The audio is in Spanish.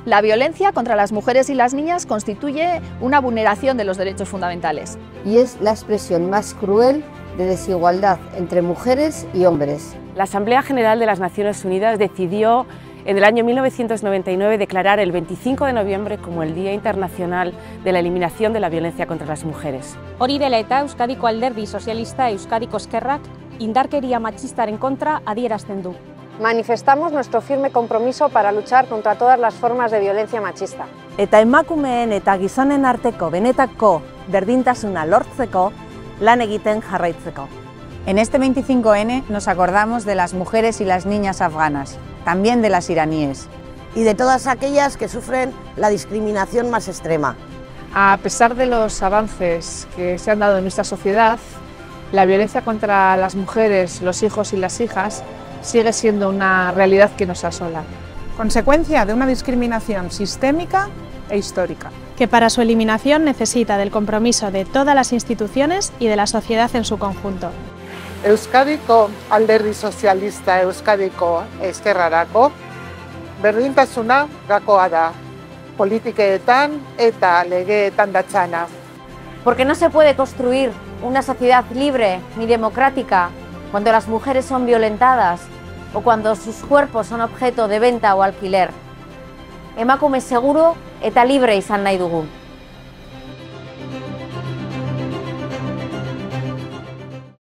La violencia contra las mujeres y las niñas constituye una vulneración de los derechos fundamentales. Y es la expresión más cruel de desigualdad entre mujeres y hombres. La Asamblea General de las Naciones Unidas decidió en el año 1999 declarar el 25 de noviembre como el Día Internacional de la Eliminación de la Violencia contra las Mujeres. Hori dela eta Euskadiko Alderdi Sozialista Euskadiko Ezkerrak indarkeria matxistaren kontra adierazten du. Manifestamos nuestro firme compromiso para luchar contra todas las formas de violencia machista. Eta emakumeen eta gizonen arteko benetako berdintasuna lortzeko lan egiten jarraitzeko. En este 25N nos acordamos de las mujeres y las niñas afganas, también de las iraníes. Y de todas aquellas que sufren la discriminación más extrema. A pesar de los avances que se han dado en nuestra sociedad, la violencia contra las mujeres, los hijos y las hijas sigue siendo una realidad que nos asola. Consecuencia de una discriminación sistémica e histórica. Que para su eliminación necesita del compromiso de todas las instituciones y de la sociedad en su conjunto. Euskadiko Alderdi Sozialista Euskadiko Ezkerrarako berdintasuna gakoa da, politiketan eta legeetan datzana. Porque no se puede construir una sociedad libre ni democrática cuando las mujeres son violentadas o cuando sus cuerpos son objeto de venta o alquiler. Emakume seguro eta libre izan nahi dugu.